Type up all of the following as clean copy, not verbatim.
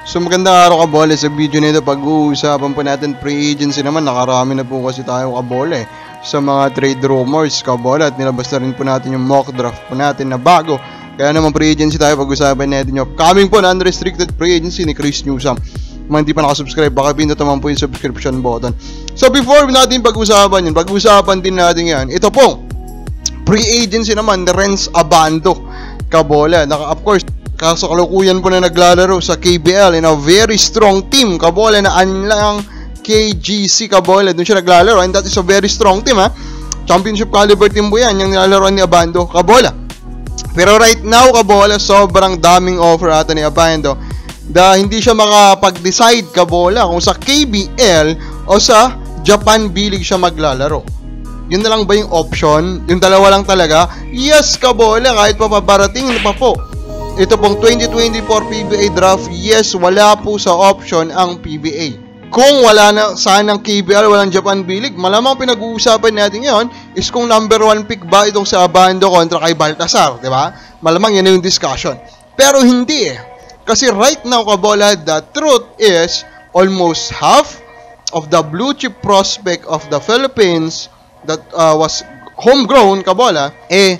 So magandang araw kabole, sa video nito pag-uusapan po natin free agency naman. Nakarami na po kasi tayo kabole sa mga trade rumors kabole, at nilabas na rin po natin yung mock draft po natin na bago. Kaya naman free agency tayo, pag-usapan natin yung upcoming po na unrestricted free agency ni Chris Newsome. Kung hindi pa nakasubscribe, baka pindutin naman po yung subscription button. So before natin pag-usapan yun, pag-usapan din natin yan. Ito po, free agency naman ni Renz Abando kabole. Of course, kaso kalukuyan po na naglalaro sa KBL in a very strong team kabole na anlang KGC kabole. Doon siya naglalaro and that is a very strong team ha. Championship caliber team po yan yung nilalaroan ni Abando kabole. Pero right now kabole, sobrang daming offer ata ni Abando da hindi siya makapag-decide kabole kung sa KBL o sa Japan B-League siya maglalaro. Yun na lang ba yung option? Yung dalawa lang talaga? Yes kabole, kahit pa paparating pa po ito pong 2024 PBA draft, yes, wala po sa option ang PBA. Kung wala na sanang KBL, walang Japan B-League, malamang pinag-uusapan natin ngayon is kung number 1 pick ba itong sa Abando kontra kay Baltasar, di ba? Malamang yan yung discussion. Pero hindi eh. Kasi right now, kabola, the truth is almost half of the blue chip prospect of the Philippines that was homegrown, kabola,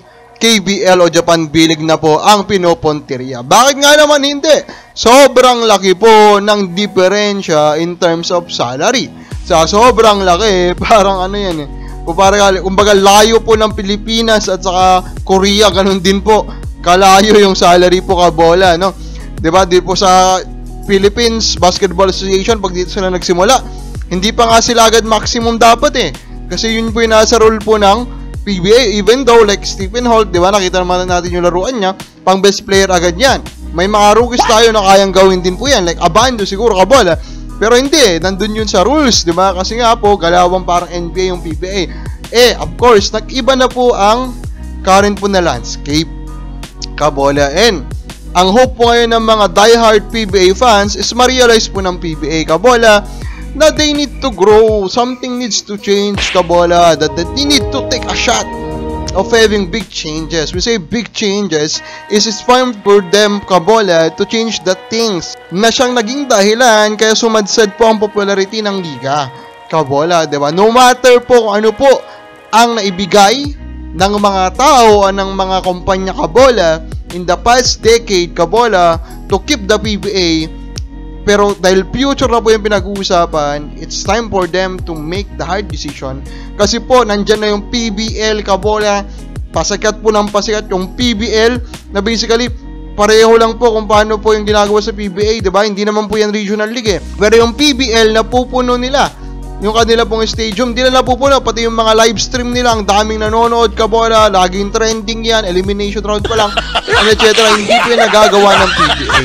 KBL o Japan B-League na po ang pinoponteriya. Bakit nga naman hindi? Sobrang laki po ng diferensya in terms of salary. Sa sobrang laki, parang ano yan eh. Kumbaga layo po ng Pilipinas at saka Korea, ganun din po. Kalayo yung salary po kabola, no? Diba? Di po sa Philippines Basketball Association, pag dito sila nagsimula, hindi pa nga sila agad maximum dapat eh. Kasi yun po yung nasa role po ng PBA, even though like Stephen Holt, di ba, nakita naman natin yung laruan niya, pang best player agad yan. May mga rookies tayo na kayang gawin din po yan, like Abando siguro kabola, pero hindi, nandun yun sa rules, di ba, kasi nga po, galawang parang NBA yung PBA. Of course, nag-iba na po ang current po na landscape kabola, and ang hope po ngayon ng mga diehard PBA fans is ma-realize po ng PBA kabola na they need to grow, something needs to change kabola, that they need to take a shot of having big changes. We say big changes is it's time for them kabola to change the things na siyang naging dahilan kaya sumadsad po ang popularity ng liga kabola, diba? No matter po kung ano po ang naibigay ng mga tao o ng mga kumpanya kabola in the past decade kabola to keep the PBA. Pero dahil future na po yung pinag-uusapan, it's time for them to make the hard decision. Kasi po, nandyan na yung PBL, kabola, pasikat po ng pasikat yung PBL, na basically, pareho lang po kung paano po yung ginagawa sa PBA, diba? Hindi naman po yan regional league eh. Pero yung PBL, napupuno nila. Yung kanila pong stadium, di na napupuno, pati yung mga live stream nila, ang daming nanonood, kabola, laging trending yan, elimination round pa lang, etc. Hindi po yung nagagawa ng PBA.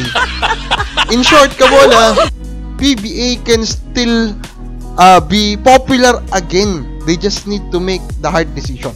In short, kabola, PBA can still be popular again. They just need to make the hard decision.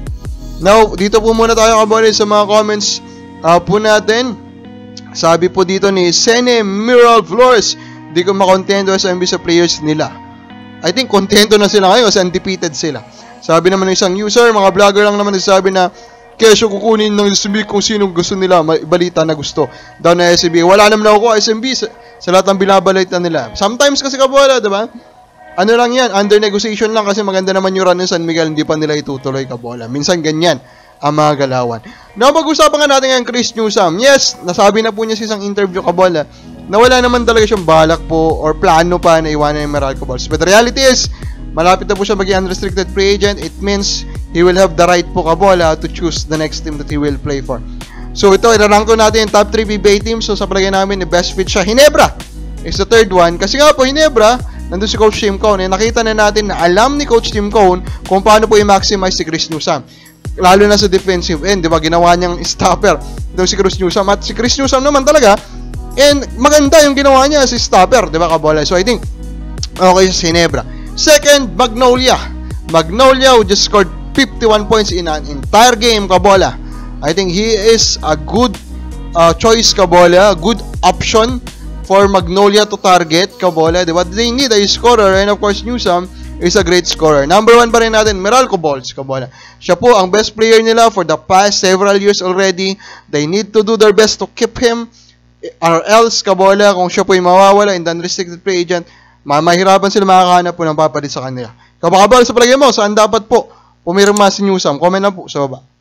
Now, dito po muna tayo kabola sa mga comments po natin. Sabi po dito ni Sene Miral Flores, di ko makontento sa MB sa players nila. I think kontento na sila ngayon kasi undefeated sila. Sabi naman ng isang user, mga vlogger lang naman nagsasabi na kesyo kukunin ng SMB kung sino gusto nila, balita na gusto daw na SMB. Wala naman ako SMB sa lahat ng binabalita nila. Sometimes kasi kabola, diba? Ano lang yan, under negotiation lang kasi maganda naman yung run ng San Miguel, hindi pa nila itutuloy kabola. Minsan ganyan ang mga galawan. Now, pag-usapan nga natin ang Chris Newsome. Yes, nasabi na po niya sa isang interview kabola na wala naman talaga siyang balak po or plano pa na iwanan yung Meralco Balls. But the reality is, malapit na po siya maging unrestricted free agent. It means he will have the right po kabola to choose the next team that he will play for. So ito, irarank ko natin yung top 3 PBA teams. So sa palagay namin, best fit siya. Ginebra is the third one. Kasi nga po, Ginebra, nandun si Coach Tim Cone. Nakita na natin na alam ni Coach Tim Cone kung paano po i-maximize si Chris Newsome. Lalo na sa defensive end, di ba? Ginawa niyang stopper daw si Chris Newsome. At si Chris Newsome naman talaga, and maganda yung ginawa niya si stopper, di ba kabola? So I think, okay sa Ginebra. Second, Magnolia. Magnolia who just scored 51 points in an entire game, kabola. I think he is a good choice, kabola. Good option for Magnolia to target, kabola. Diba? They need a scorer, and of course, Newsome is a great scorer. Number 1 pa rin natin, Meralco Balls, kabola. Siya po ang best player nila for the past several years already. They need to do their best to keep him or else, kabola, kung siya po yung mawawala in the unrestricted free agent, mahirapan sila makakahanap po ng papalit sa kanila. Kabola, sa palagay mo, saan dapat po pumirma si Newsom? Comment na po sa baba.